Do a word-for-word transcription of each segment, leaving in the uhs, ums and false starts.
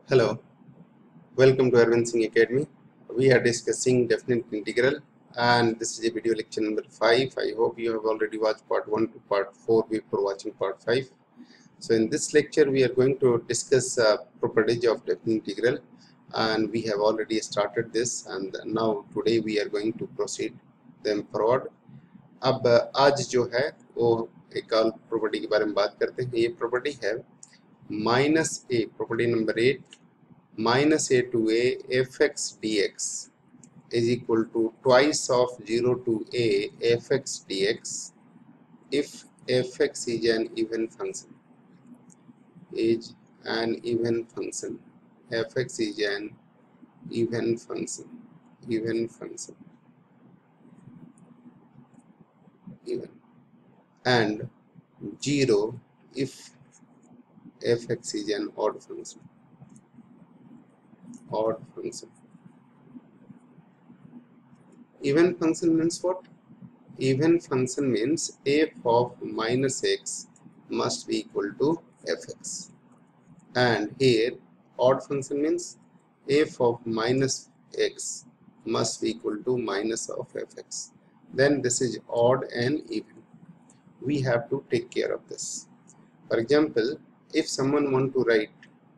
Hello, welcome to Arvind Singh Academy. We are discussing definite integral and this is a video lecture number five. I hope you have already watched part one to part four before watching part five. So in this lecture we are going to discuss uh, properties of definite integral and we have already started this and now today we are going to proceed them forward. अब आज जो है वो एक और property के बारे में बात करते हैं. ये प्रॉपर्टी है minus A, property number eight, minus a to a fx dx is equal to twice of zero to a fx dx if fx is an even function. Is an even function. Fx is an even function. Even function. Even. And zero if fx is an odd function. Odd function. Even function means what? Even function means f of minus x must be equal to fx, and here odd function means f of minus x must be equal to minus of fx. Then this is odd and even. We have to take care of this. For example, if someone want to write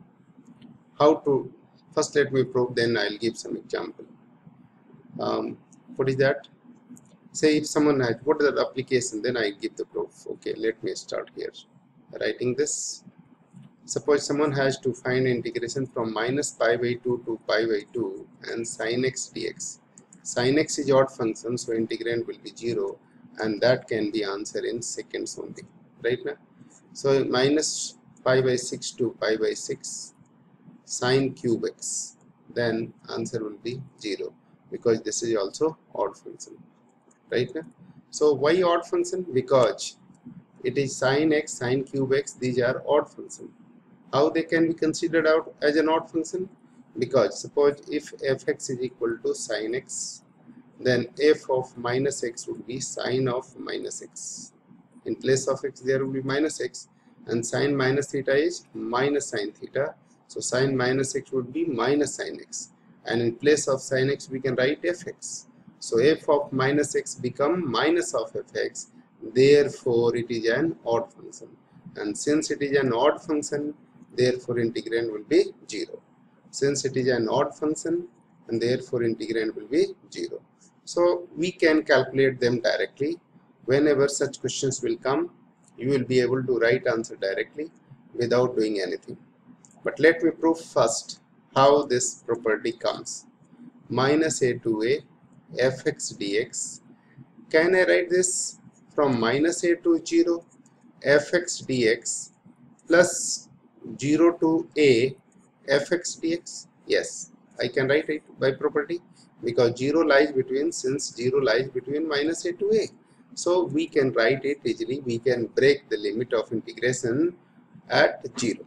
how to, first let me prove, then I'll give some example. Um, what is that? Say if someone has, what is the application, then I give the proof. Okay, let me start here writing this. Suppose someone has to find integration from minus pi by two to pi by two and sin x dx. Sin x is odd function, so integrand will be zero, and that can be answered in seconds only, right now. So minus pi by six to pi by six sin cube x, then answer will be zero because this is also odd function, right now. So why odd function? Because it is sin x, sin cube x, these are odd function. How they can be considered out as an odd function? Because suppose if fx is equal to sin x, then f of minus x would be sin of minus x. In place of x there will be minus x, and sin minus theta is minus sin theta. So sin minus x would be minus sin x, and in place of sin x we can write fx. So f of minus x become minus of fx, therefore it is an odd function, and since it is an odd function, therefore integrand will be zero. Since it is an odd function, and therefore integrand will be zero. So we can calculate them directly. Whenever such questions will come, you will be able to write answer directly without doing anything. But let me prove first how this property comes. Minus a to a fx dx. Can I write this from minus a to zero fx dx plus zero to a fx dx? Yes, I can write it by property because zero lies between, since zero lies between minus a to a. So we can write it easily. We can break the limit of integration at zero.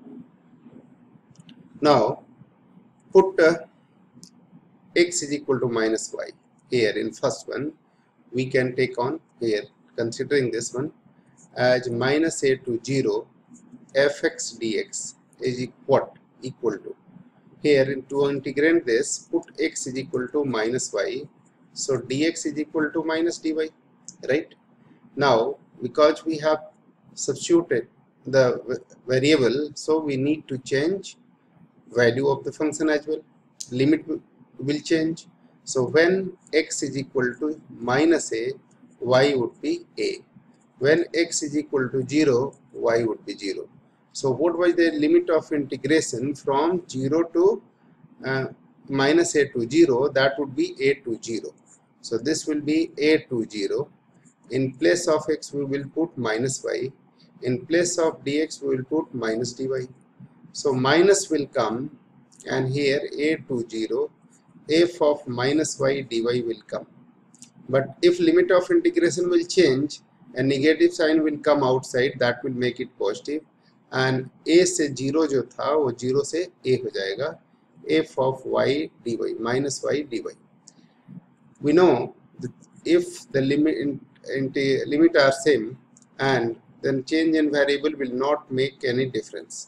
Now put uh, x is equal to minus y. Here in first one we can take on, here considering this one as minus a to zero fx dx is what? Equal to, here to integrate this, put x is equal to minus y, so dx is equal to minus dy, right? Now because we have substituted the variable, so we need to change value of the function as well. Limit will change. So when x is equal to minus a, y would be a. When x is equal to zero, y would be zero. So what was the limit of integration from zero to uh, minus a to zero? That would be a to zero. So this will be a to zero. In place of x we will put minus y. In place of dx we will put minus dy. So minus will come, and here a to zero, f of minus y dy will come. But if limit of integration will change, a negative sign will come outside, that will make it positive, and a से zero जो था वो zero से a हो जाएगा, f of y dy, minus y dy. We know that if the limit in, in limit are same, and then change in variable will not make any difference.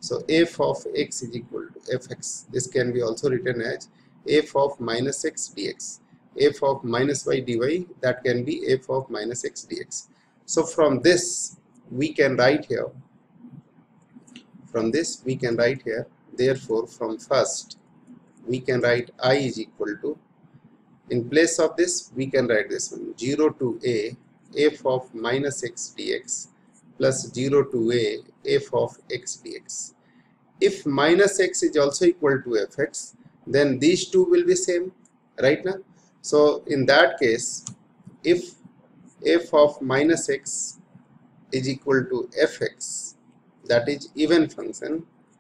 So f of x is equal to fx. This can be also written as f of minus x dx. F of minus y dy, that can be f of minus x dx. So from this we can write here, from this we can write here, therefore from first we can write I is equal to, in place of this we can write this one, zero to a f of minus x dx plus zero to a f of x dx. If minus x is also equal to fx, then these two will be same, right now. So in that case, if f of minus x is equal to fx, that is even function,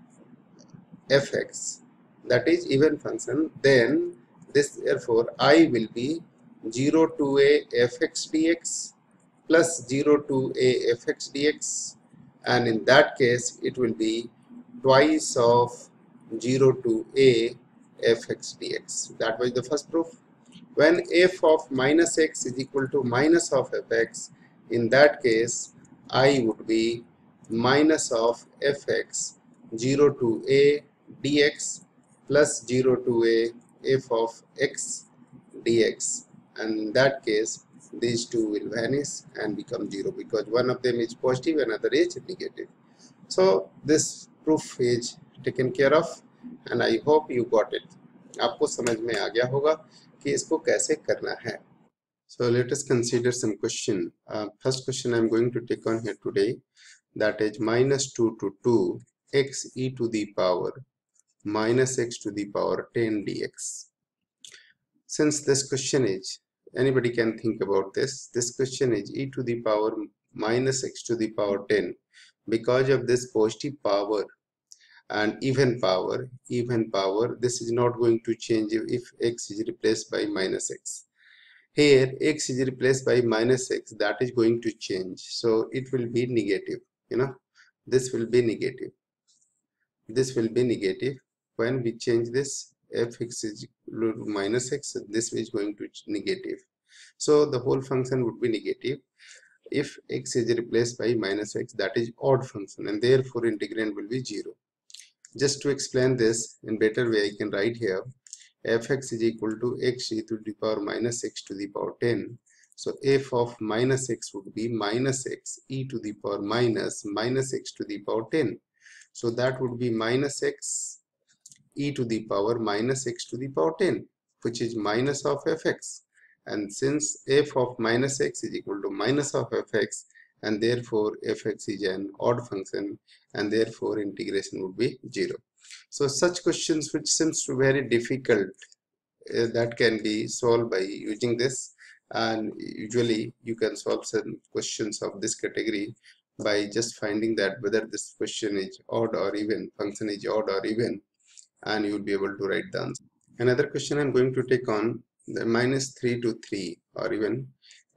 fx, that is even function, then this therefore I will be zero to a fx dx plus zero to a fx dx, and in that case it will be twice of zero to a fx dx. That was the first proof. When f of minus x is equal to minus of fx, in that case I would be minus of fx zero to a dx plus zero to a f of x dx, and in that case these two will vanish and become zero, because one of them is positive, another is negative. So this proof is taken care of, and I hope you got it. आपको समझ में आ गया होगा कि इसको कैसे करना है. So let us consider some question. Uh, first question I am going to take on here today, that is minus two to two x e to the power minus x to the power ten dx. Since this question is, anybody can think about this, this question is e to the power minus x to the power ten. Because of this positive power and even power, even power, this is not going to change if x is replaced by minus x. Here x is replaced by minus x, that is going to change, so it will be negative, you know, this will be negative, this will be negative. When we change this, fx is equal to minus x, this is going to negative, so the whole function would be negative. If x is replaced by minus x, that is odd function, and therefore integrand will be zero. Just to explain this in better way, I can write here fx is equal to x e to the power minus x to the power ten. So f of minus x would be minus x e to the power minus minus x to the power ten. So that would be minus x e to the power minus x to the power ten, which is minus of fx. And since f of minus x is equal to minus of fx, and therefore fx is an odd function, and therefore integration would be zero. So such questions which seems to be very difficult, uh, that can be solved by using this, and usually you can solve some questions of this category by just finding that whether this question is odd or even, function is odd or even, and you will be able to write the answer. Another question I'm going to take on, the minus three to three, or even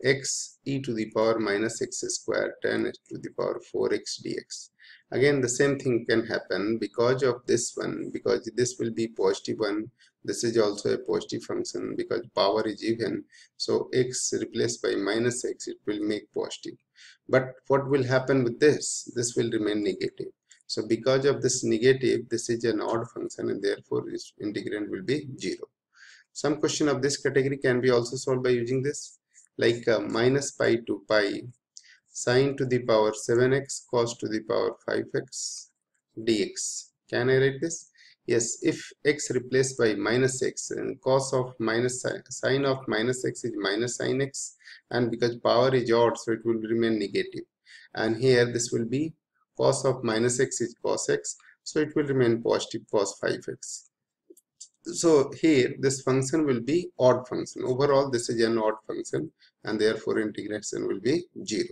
x e to the power minus x square ten to the power four x dx. Again the same thing can happen because of this one, because this will be positive one, this is also a positive function, because power is even, so x replaced by minus x, it will make positive. But what will happen with this, this will remain negative. So because of this negative, this is an odd function, and therefore its integrand will be zero. Some question of this category can be also solved by using this, like uh, minus pi to pi sine to the power seven x cos to the power five x dx. Can I write this? Yes, if x replaced by minus x, and cos of minus sine of minus x is minus sine x, and because power is odd, so it will remain negative. And here this will be cos of minus x is cos x, so it will remain positive cos five x. So here this function will be odd function. Overall this is an odd function, and therefore integration will be zero.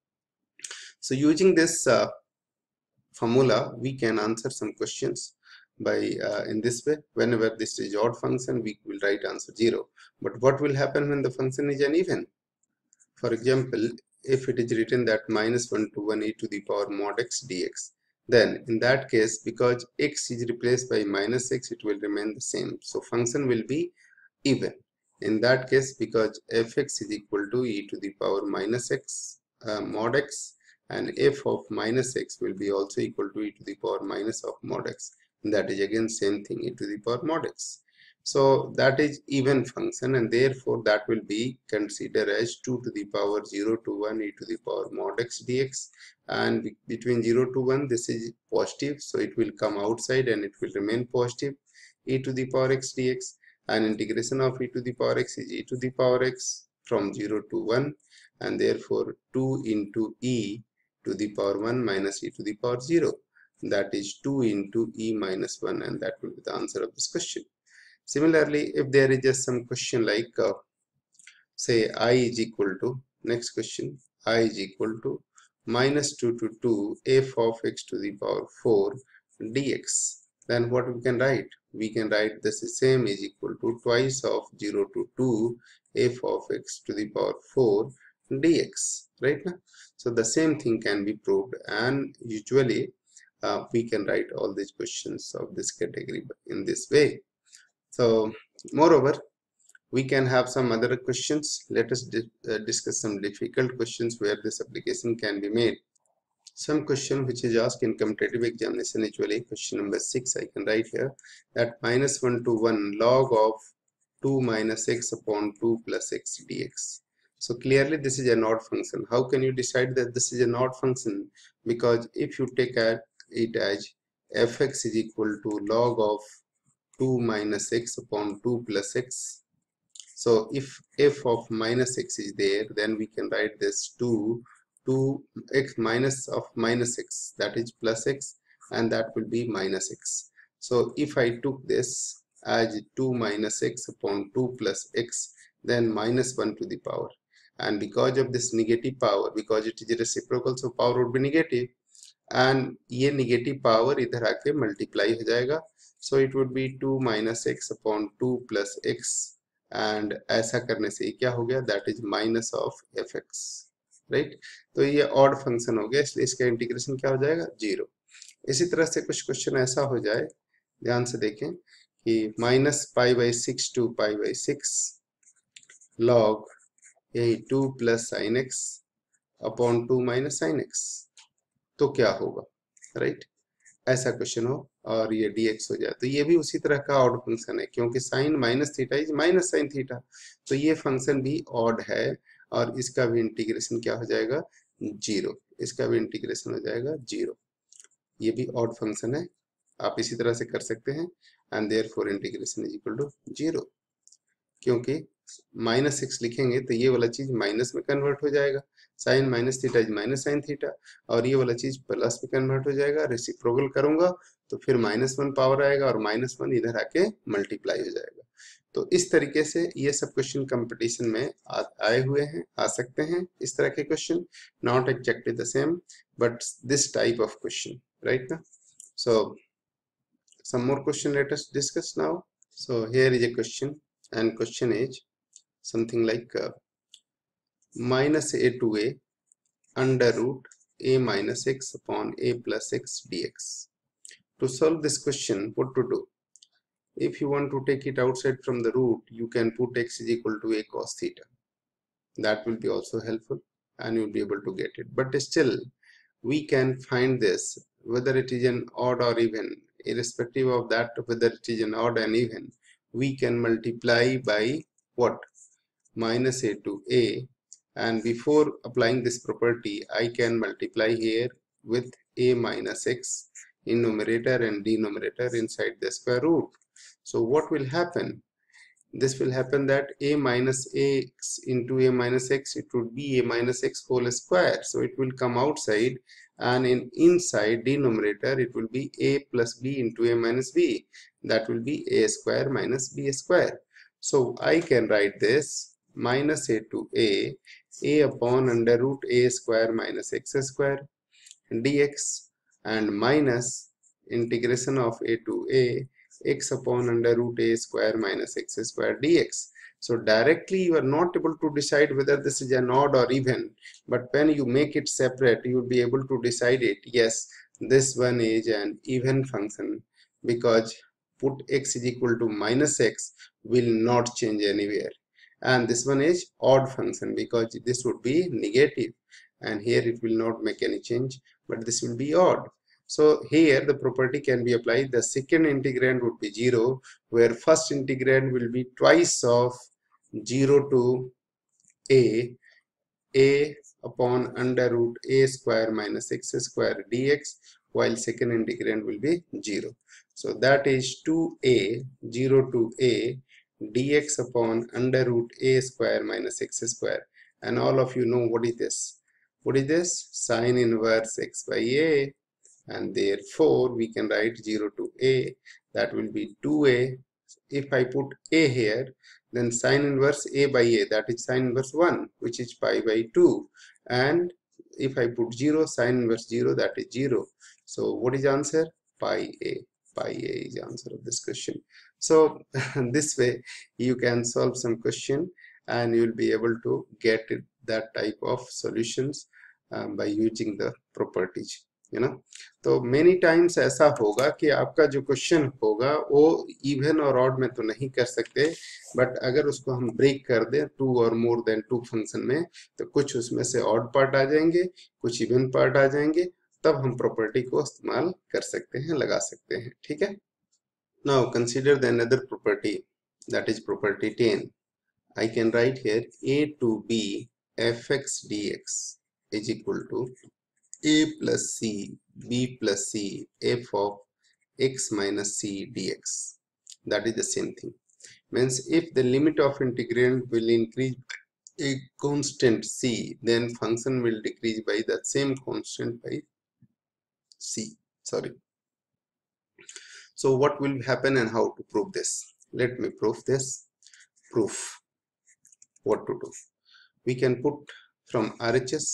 So using this uh, formula, we can answer some questions by uh, in this way. Whenever this is odd function, we will write answer zero. But what will happen when the function is uneven? For example, if it is written that minus one to one e to the power mod x dx, then in that case, because x is replaced by minus x, it will remain the same. So function will be even. In that case, because fx is equal to e to the power minus x uh, mod x, and f of minus x will be also equal to e to the power minus of mod x. That is again same thing, e to the power mod x. So that is even function, and therefore that will be considered as two to the power zero to one e to the power mod x dx, and between zero to one this is positive, so it will come outside and it will remain positive, e to the power x dx, and integration of e to the power x is e to the power x from zero to one, and therefore two into e to the power one minus e to the power zero, that is two into e minus one, and that will be the answer of this question. Similarly, if there is just some question like uh, say I is equal to, next question, I is equal to minus two to two f of x to the power four dx, then what we can write? We can write this is same is equal to twice of zero to two f of x to the power four dx, right now. So the same thing can be proved, and usually uh, we can write all these questions of this category in this way. So moreover, we can have some other questions. Let us di uh, discuss some difficult questions where this application can be made. Some question which is asked in competitive examination, usually question number six, I can write here that minus one to one log of two minus x upon two plus x dx. So clearly this is an odd function. How can you decide that this is an odd function? Because if you take it as fx is equal to log of two minus x upon two plus x. So if f of minus x is there, then we can write this two, two x minus of minus x, that is plus x, and that will be minus x. So if I took this as two minus x upon two plus x, then minus one to the power. And because of this negative power, because it is reciprocal, so power would be negative, and ये negative power इधर आके multiply हो जाएगा. So it would be two minus x upon two plus x, and ऐसा करने से क्या हो गया, that is minus of fx, right? तो ये odd function हो गया, इसलिए इसका इंटीग्रेशन क्या हो जाएगा, जीरो. इसी तरह से कुछ क्वेश्चन ऐसा हो जाए, ध्यान से देखें कि minus pi by six to pi by six log यही two plus sine X upon two minus sine X, तो क्या होगा, राइट? ऐसा क्वेश्चन हो और ये dx हो जाए, तो ये भी उसी तरह का ऑड फंक्शन है, क्योंकि sine minus theta is minus sine theta, तो ये फंक्शन भी ऑड है, और इसका भी इंटीग्रेशन क्या हो जाएगा, जीरो. इसका भी इंटीग्रेशन हो जाएगा जीरो. ये भी ऑड फंक्शन है, आप इसी तरह से कर सकते हैं, and therefore integration is equal to zero. क्योंकि माइनस सिक्स लिखेंगे तो ये वाला चीज माइनस में कन्वर्ट हो जाएगा, sine minus theta is minus sine theta, और ये वाला चीज प्लस में कन्वर्ट हो जाएगा. रेसिप्रोकल करूंगा तो फिर माइनस वन पावर आएगा, और माइनस वन इधर आके मल्टीप्लाई हो जाएगा. तो इस तरीके से ये सब क्वेश्चन कंपटीशन में आ, आए हुए हैं, आ सकते हैं इस तरह के question, not exactly the same but this type of question, right ना. So some more question let us discuss now. So here is a question, and question is something like uh, minus a to a under root a minus x upon a plus x dx. To solve this question, what to do? If you want to take it outside from the root, you can put x is equal to a cos theta. That will be also helpful, and you'll be able to get it. But still, we can find this whether it is an odd or even. Irrespective of that, whether it is an odd and even, we can multiply by what? Minus a to a, and before applying this property, I can multiply here with a minus x in numerator and denominator inside the square root. So what will happen? This will happen that a minus x into a minus x, it would be a minus x whole square, so it will come outside, and in inside denominator it will be a plus b into a minus b, that will be a square minus b square. So I can write this minus a to a, a upon under root a square minus x square dx, and minus integration of a to a x upon under root a square minus x square dx. So directly you are not able to decide whether this is an odd or even, but when you make it separate, you will be able to decide it. Yes, this one is an even function, because put x is equal to minus x will not change anywhere, and this one is odd function because this would be negative, and here it will not make any change, but this will be odd. So here the property can be applied. The second integrand would be zero, where first integrand will be twice of zero to a, a upon under root a square minus x square dx, while second integrand will be zero. So that is two a, zero to a dx upon under root a square minus x square. And all of you know what is this? What is this? Sine inverse x by a. And therefore we can write zero to a, that will be two a. If I put a here, then sine inverse a by a, that is sine inverse one, which is pi by two. And if I put zero, sine inverse zero, that is zero. So what is the answer? Pi a. Pi a is the answer of this question. So this way you can solve some question and you will be able to get it, that type of solutions um, by using the properties, you know. तो many times ऐसा होगा कि आपका जो question होगा वो even और odd में तो नहीं कर सकते, बट अगर उसको हम ब्रेक कर दें टू और मोर देन टू फंक्शन में, तो कुछ उसमें से ऑड पार्ट आ जाएंगे, कुछ इवन पार्ट आ जाएंगे, तब हम प्रॉपर्टी को इस्तेमाल कर सकते हैं, लगा सकते हैं, ठीक है। Now consider the another property, that is property ten. I can write here a to b fx dx is equal to a plus c b plus c f of x minus c dx. That is the same thing. Means if the limit of integrand will increase a constant c, then function will decrease by the same constant by c. Sorry. So what will happen and how to prove this? Let me prove this. Proof. What to do? We can put from R H S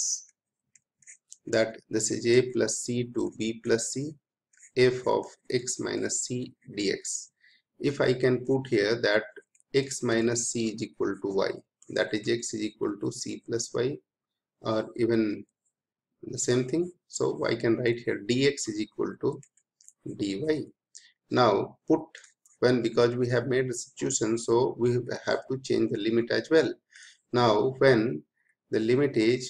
that this is a plus c to b plus c f of x minus c dx. If I can put here that x minus c is equal to y, that is x is equal to c plus y, or even the same thing, so I can write here dx is equal to dy. Now put when, because we have made a substitution, so we have to change the limit as well. Now when the limit is,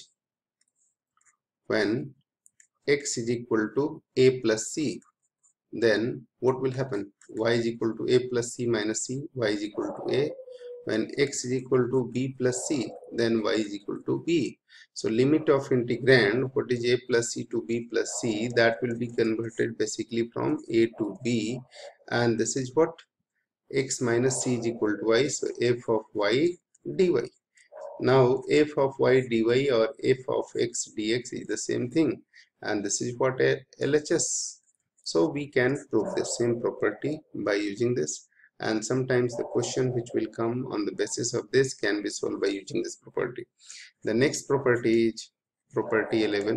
when x is equal to a plus c, then what will happen? Y is equal to a plus c minus c, y is equal to a. When x is equal to b plus c, then y is equal to b. So limit of integrand, what is a plus c to b plus c, that will be converted basically from a to b, and this is what? X minus c is equal to y, so f of y dy. Now f of y dy or f of x dx is the same thing, and this is what a L H S. So we can prove the same property by using this, and sometimes the question which will come on the basis of this can be solved by using this property. The next property is property eleven.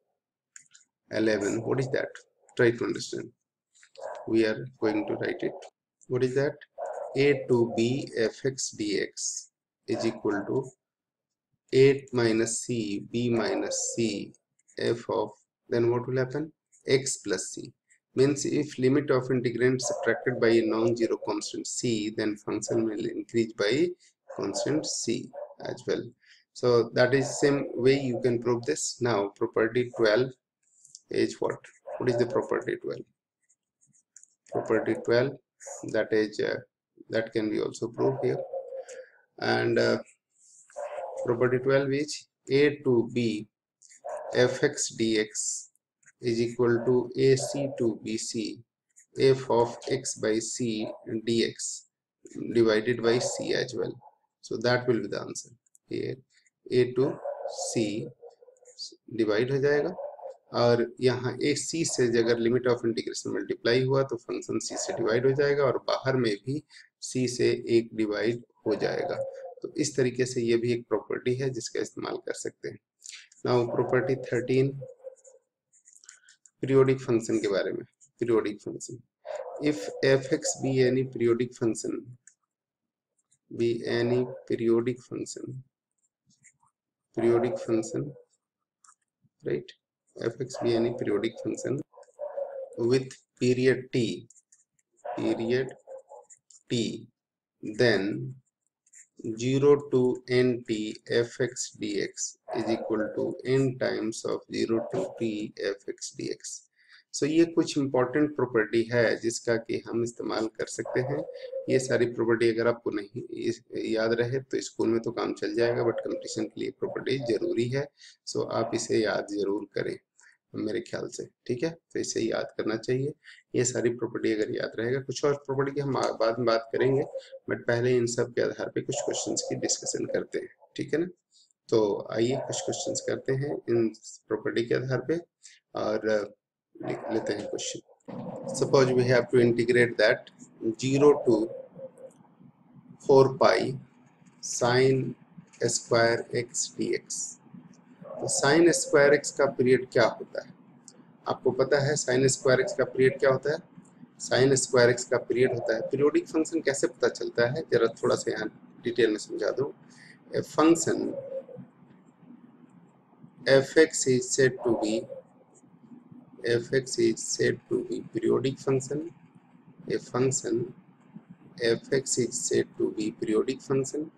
eleven, what is that? Try to understand. We are going to write it. What is that? A to b fx dx is equal to eight minus c b minus c f of, then what will happen? X plus c. Means if limit of integrand subtracted by a non-zero constant c, then function will increase by constant c as well. So that is same way you can prove this. Now property twelve is what? What is the property twelve? Property twelve, that is uh, that can be also proved here. And uh, property twelve is a to b fx dx is equal to ac to bc f of x by c dx divided by c as well. So that will be the answer. Here a to c divide हो जाएगा, और यहाँ ए सी से अगर limit of integration multiply हुआ तो function सी से divide हो जाएगा, और बाहर में भी सी से एक डिवाइड हो जाएगा. तो इस तरीके से ये भी एक प्रॉपर्टी है जिसका इस्तेमाल कर सकते हैं. Now property thirteen, periodic function के बारे में. Periodic function, if F X be any periodic function, be any periodic function, periodic function, right? Fx be any periodic function with period t, period t, then zero to nt fx dx is equal to n times of zero to t fx dx। So so, ये कुछ important property है जिसका कि हम इस्तेमाल कर सकते हैं। ये सारी प्रॉपर्टी अगर आपको नहीं याद रहे तो स्कूल में तो काम चल जाएगा, बट कंपटीशन के लिए प्रॉपर्टी जरूरी है। सो so, आप इसे याद जरूर करें मेरे ख्याल से, ठीक है। तो इसे याद करना चाहिए, ये सारी प्रॉपर्टी अगर याद रहेगा। कुछ और प्रॉपर्टी की हम बाद में बात करेंगे, बट पहले इन सब के आधार पे कुछ क्वेश्चंस की डिस्कशन करते हैं, ठीक है ना। तो आइए कुछ क्वेश्चंस करते हैं इन प्रॉपर्टी के आधार पे और लिख लेते हैं question. Suppose we have to integrate that zero to four pi sine square x d x. तो साइन स्क्वायर एक्स का पीरियड क्या होता है? आपको पता है साइन स्क्वायर एक्स का पीरियड क्या होता है? साइन स्क्वायर एक्स का पीरियड होता है। पीरियोडिक फंक्शन कैसे पता चलता है, जरा थोड़ा सा यहाँ डिटेल में समझा दूं। A function f x is said to be f x is said to be periodic function. A function f x is said to be periodic function.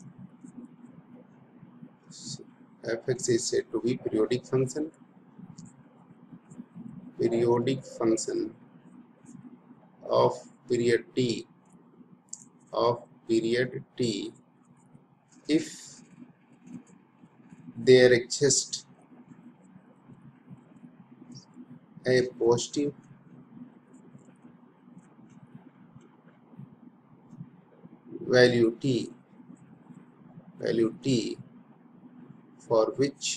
F x is said to be periodic function periodic function of period t of period t if there exists a positive value t value t for which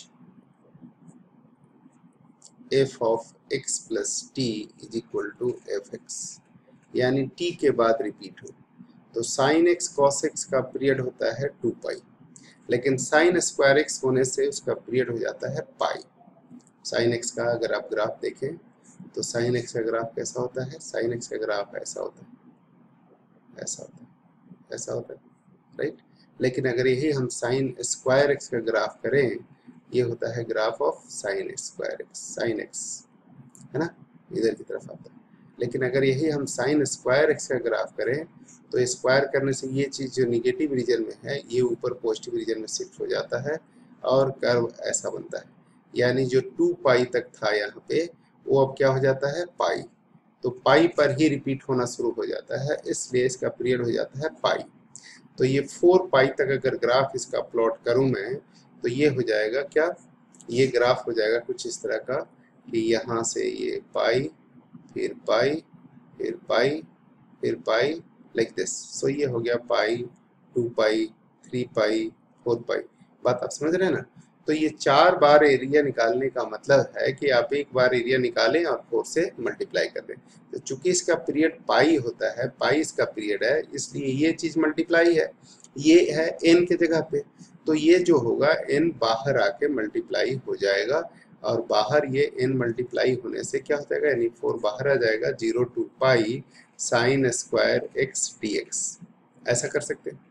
f of x plus t is equal to fx, यानी t के बाद repeat हो। तो sin x cos x का period होता है to पाई, लेकिन sin square x होने से उसका पीरियड हो जाता है पाई। sin x का अगर आप ग्राफ देखें तो sin x का ग्राफ कैसा होता है? sin x का ग्राफ ऐसा होता है, ऐसा होता है, ऐसा होता है, राइट। लेकिन अगर यही हम sin स्क्वायर x का ग्राफ करें, ये होता है graph of sin square x, sin x है ना, इधर की तरफ आता है। लेकिन अगर यही हम साइन स्क्वायर एक्स का ग्राफ करें तो स्क्वायर करने से ये चीज़ जो निगेटिव रीजन में है ये ऊपर पॉजिटिव रीजन में शिफ्ट हो जाता है और कर्व ऐसा बनता है। यानी जो टू पाई तक था यहाँ पे वो अब क्या हो जाता है? पाई। तो पाई पर ही रिपीट होना शुरू हो जाता है, इसलिए इसका पीरियड हो जाता है पाई। तो ये फोर पाई तक अगर ग्राफ इसका प्लॉट करूँ मैं तो ये हो जाएगा क्या? ये ग्राफ हो जाएगा कुछ इस तरह का कि यहाँ से ये पाई, फिर पाई, फिर पाई, फिर पाई, लाइक दिस। सो ये हो गया pi, two pi, three pi, four pi. बात आप समझ रहे हैं ना? तो ये चार बार एरिया निकालने का मतलब है कि आप एक बार एरिया निकालें और फोर से मल्टीप्लाई कर दें। तो चूंकि इसका पीरियड पाई होता है, पाई इसका पीरियड है, इसलिए ये चीज मल्टीप्लाई है, ये है एन के जगह पे। तो ये जो होगा एन बाहर आके मल्टीप्लाई हो जाएगा और बाहर ये n मल्टीप्लाई होने से क्या हो जाएगा? यानी फोर बाहर आ जाएगा, zero to pi sine square x d x. ऐसा कर सकते हैं।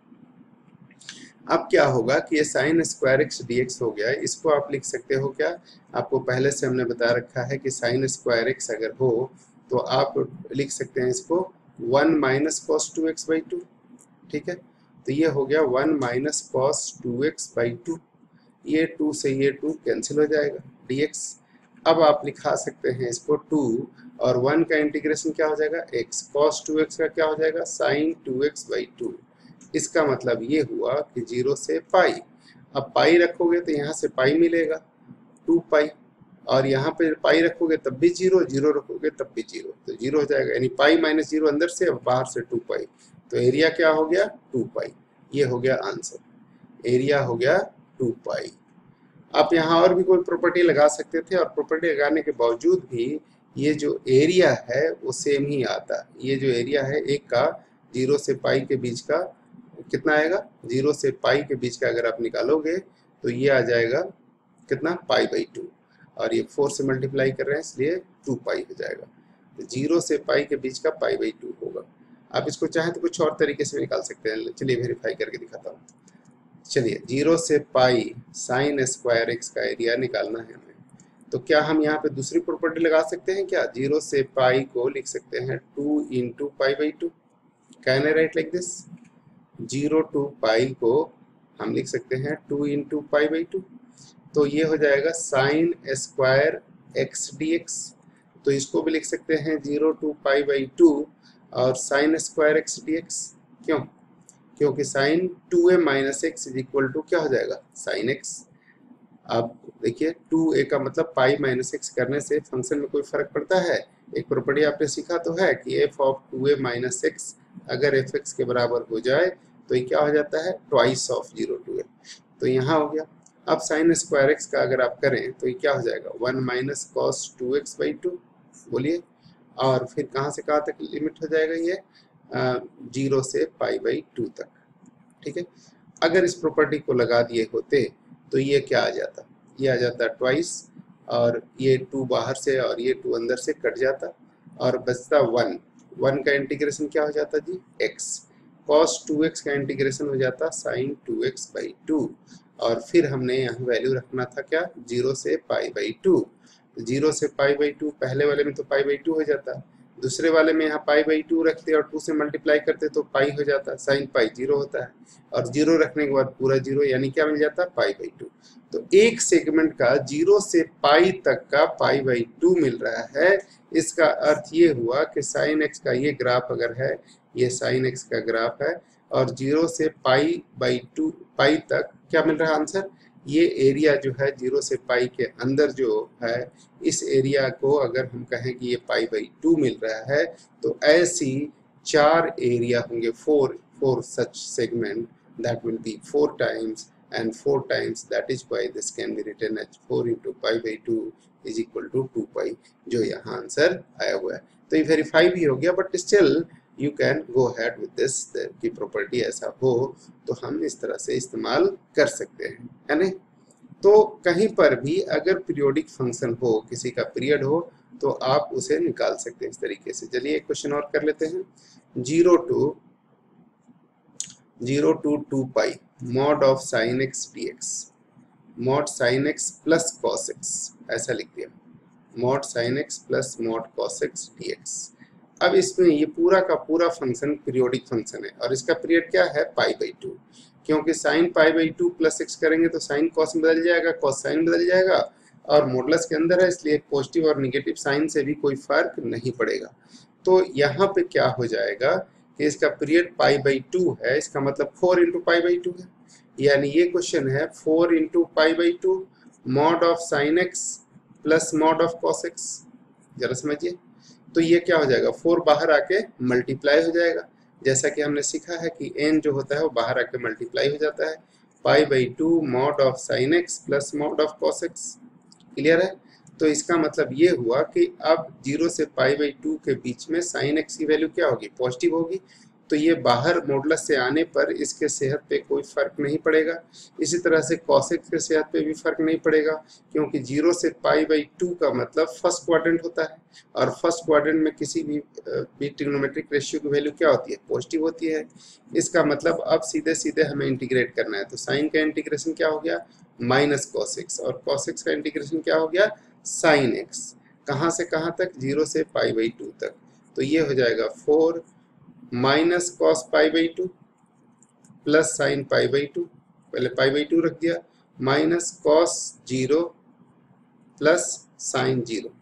अब क्या होगा कि ये sine square x d x हो गया, इसको आप लिख सकते हो क्या? आपको पहले से हमने बता रखा है कि साइन स्क्वायर एक्स अगर हो तो आप लिख सकते हैं इसको one minus cos two x by two, ठीक है। तो ये हो गया one minus cos two x by two, ये टू से ये टू कैंसिल हो जाएगा dx। अब आप लिखा सकते हैं इसको टू और वन का इंटीग्रेशन क्या हो जाएगा? x cos टू एक्स का क्या हो जाएगा? sin two x by two. इसका मतलब ये हुआ कि जीरो से पाई। अब पाई रखोगे तो यहाँ से पाई मिलेगा टू पाई, और यहाँ पे पाई रखोगे तब भी जीरो, जीरो रखोगे तब भी जीरो, तो जीरो हो जाएगा। यानी पाई माइनस जीरो अंदर से और बाहर से टू पाई, तो एरिया क्या हो गया? Two pi. ये हो गया आंसर, एरिया हो गया टू पाई। आप यहाँ और भी कोई प्रॉपर्टी लगा सकते थे और प्रॉपर्टी लगाने के बावजूद भी ये जो एरिया है वो सेम ही आता। ये जो एरिया है एक का जीरो से पाई के बीच का कितना आएगा? जीरो से पाई के बीच का अगर आप निकालोगे तो ये आ जाएगा कितना? पाई बाई टू, और ये फोर से मल्टीप्लाई कर रहे हैं इसलिए टू पाई हो जाएगा। तो जीरो से पाई के बीच का पाई बाई टू होगा। आप इसको चाहें तो कुछ और तरीके से निकाल सकते हैं। चलिए वेरीफाई करके दिखाता हूँ। चलिए जीरो से पाई साइन स्क्वायर एक्स का एरिया निकालना है हमें, तो क्या हम यहाँ पे दूसरी प्रॉपर्टी लगा सकते हैं क्या? जीरो से पाई को लिख सकते हैं two into pi by two. Can I write like this? Zero to pi को हम लिख सकते हैं two into pi by two, तो ये हो जाएगा sine square x d x. तो इसको भी लिख सकते हैं zero to pi by two और sine square x d x. क्यों? क्योंकि sine two a minus x is equal to क्या हो जाएगा, साइन एक्स। अब देखिए टू ए का मतलब पाई माइनस एक्स करने से फंक्शन में कोई फर्क पड़ता है? एक प्रॉपर्टी आपने सीखा तो है कि f of two a minus x अगर एफ एक्स के बराबर हो जाए तो ये क्या हो जाता है, twice of zero to a. तो यहाँ हो गया। अब साइन स्क्वायर एक्स का अगर आप करें तो ये क्या हो जाएगा, one minus cos two x by two. बोलिए, और फिर कहाँ से कहाँ तक लिमिट हो जाएगा ये, जीरो से पाई बाई टू तक। ठीक है, अगर इस प्रॉपर्टी को लगा दिए होते तो ये क्या आ जाता, ये आ जाता ट्वाइस, और ये टू बाहर से और ये टू अंदर से कट जाता और बचता वन। वन का इंटीग्रेशन क्या हो जाता जी, एक्स। कॉस टू एक्स का इंटीग्रेशन हो जाता sine two x by two, और फिर हमने यहाँ वैल्यू रखना था क्या, जीरो से पाई बाई टू। जीरो से पाई बाई टू, पहले वाले में तो पाई बाई टू हो जाता, दूसरे वाले में यहाँ पाई बाई टू रखते और टू से मल्टीप्लाई करते तो पाई हो जाता, साइन पाई जीरो होता है, और जीरो रखने के बाद पूरा जीरो, यानी क्या मिल जाता, पाई बाई टू। तो एक सेगमेंट का जीरो से पाई तक का पाई बाई टू मिल रहा है। इसका अर्थ ये हुआ कि साइन एक्स का ये ग्राफ अगर है, ये साइन एक्स का ग्राफ है, और जीरो से पाई बाई टू पाई तक क्या मिल रहा है आंसर, ये एरिया जो है जीरो से पाई के अंदर जो है, इस एरिया को अगर हम कहें कि ये पाई बाई टू मिल रहा है, तो ऐसी चार एरिया होंगे, four four such segment that will be four times and four times, that is why this can be written as four into pi by two is equal to two pi, जो यहाँ answer आया हुआ है। तो ये verify भी हो गया, but still you can go ahead with this की प्रॉपर्टी ऐसा हो तो हम इस तरह से इस्तेमाल कर सकते हैं, है नहीं? तो कहीं पर भी अगर पीरियोडिक फंक्शन हो, किसी का पीरियड हो, तो आप उसे निकाल सकते हैं इस तरीके से। चलिए एक क्वेश्चन और कर लेते हैं। Zero to zero to two pi mod of sine x d x, mod sine x plus cos x, ऐसा लिख दिया, mod sine x plus mod cos x d x. अब इसमें ये पूरा का पूरा फंक्शन पीरियोडिक फंक्शन है, और इसका पीरियड क्या है, पाई बाई टू, क्योंकि sine pi by two plus x करेंगे तो साइन कॉस में बदल जाएगा, कॉस साइन बदल जाएगा, और मॉडुलस के अंदर है, इसलिए पॉजिटिव और निगेटिव साइन से भी कोई फर्क नहीं पड़ेगा। तो यहाँ पे क्या हो जाएगा कि इसका पीरियड पाई बाई टू है, इसका मतलब four into pi by two है, यानी ये क्वेश्चन है four into pi by two mod of sine x plus mod of cos x. जरा समझिए, तो ये क्या हो जाएगा, फोर बाहर आके मल्टीप्लाई हो जाएगा, जैसा कि हमने सीखा है कि एन जो होता है वो बाहर आके मल्टीप्लाई हो जाता है, pi by two mod of sine x plus mod of cos x. Clear है? तो इसका मतलब ये हुआ कि अब जीरो से पाई बाई टू के बीच में साइन एक्स की वैल्यू क्या होगी, पॉजिटिव होगी, तो ये बाहर मॉडुलस से आने पर इसके सेहत पे कोई फर्क नहीं पड़ेगा। इसी तरह से कॉस एक्स के सेहत पे भी फर्क नहीं पड़ेगा, क्योंकि जीरो से पाई बाई टू का मतलब फर्स्ट क्वाड्रेंट होता है, और फर्स्ट क्वाड्रेंट में किसी भी भी ट्रिग्नोमेट्रिक रेशियो की वैल्यू क्या होती है, पॉजिटिव होती है। इसका मतलब अब सीधे सीधे हमें इंटीग्रेट करना है, तो साइन का इंटीग्रेशन क्या हो गया, माइनस कॉस एक्स, और कॉस एक्स का इंटीग्रेशन क्या हो गया, साइन एक्स। कहाँ से कहाँ तक, जीरो से पाई बाई टू तक, तो ये हो जाएगा four minus cos pi by two plus sine pi by two, पहले पाई बाई टू रख दिया, minus cos zero plus sine zero,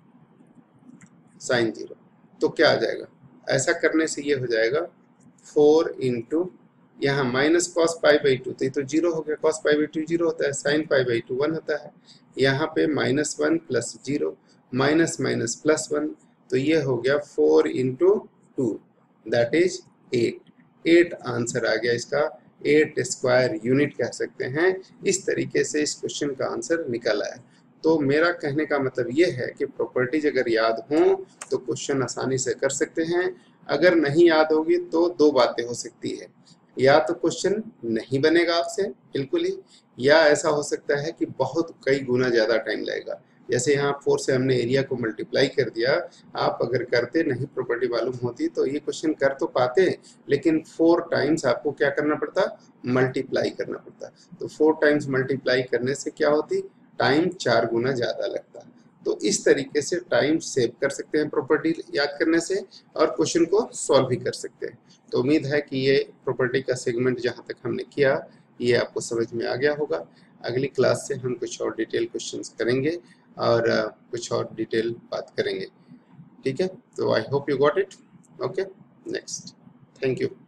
sine zero, तो क्या आ जाएगा, ऐसा करने से ये हो जाएगा फोर इंटू यहाँ minus cos pi by two, तो ये तो जीरो हो गया, cos pi by two zero होता है, sine pi by two one होता है, यहाँ पे minus one plus zero, minus minus plus one, तो ये हो गया four into two, that is eight. Eight answer आ गया इसका, एट स्क्वायर यूनिट कह सकते हैं। इस तरीके से इस क्वेश्चन का आंसर निकला है। तो मेरा कहने का मतलब ये है कि प्रॉपर्टीज अगर याद हों तो क्वेश्चन आसानी से कर सकते हैं, अगर नहीं याद होगी तो दो बातें हो सकती है, या तो क्वेश्चन नहीं बनेगा आपसे बिल्कुल ही, या ऐसा हो सकता है कि बहुत कई गुना ज़्यादा टाइम लगेगा। जैसे यहाँ फोर से हमने एरिया को मल्टीप्लाई कर दिया, आप अगर करते नहीं प्रॉपर्टी मालूम होती तो ये क्वेश्चन कर तो पाते, लेकिन फोर टाइम्स आपको क्या करना पड़ता, मल्टीप्लाई करना पड़ता। तो फोर टाइम्स मल्टीप्लाई करने से क्या होती, टाइम चार गुना ज़्यादा लगता। तो इस तरीके से टाइम सेव कर सकते हैं प्रॉपर्टी याद करने से, और क्वेश्चन को सॉल्व भी कर सकते हैं। तो उम्मीद है कि ये प्रॉपर्टी का सेगमेंट जहाँ तक हमने किया ये आपको समझ में आ गया होगा। अगली क्लास से हम कुछ और डिटेल क्वेश्चंस करेंगे और uh, कुछ और डिटेल बात करेंगे। ठीक है, तो I hope you got it. Okay, next, thank you.